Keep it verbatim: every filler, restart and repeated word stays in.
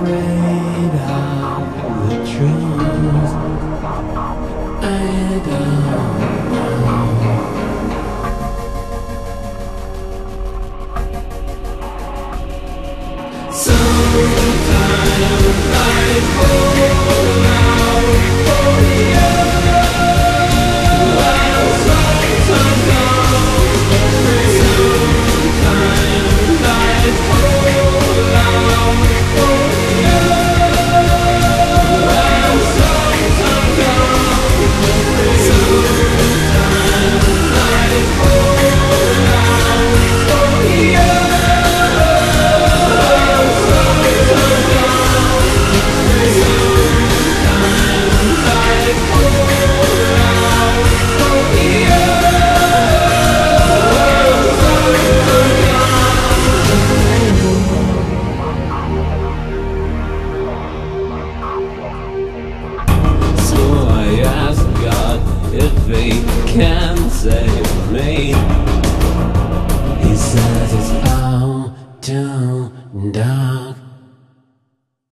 afraid of the truth. I don't know. Sometimes I fall out for you, while sometimes sometimes I fall out for you, while sometimes sometimes I fall out for you. If he can save me, he says it's all too dark.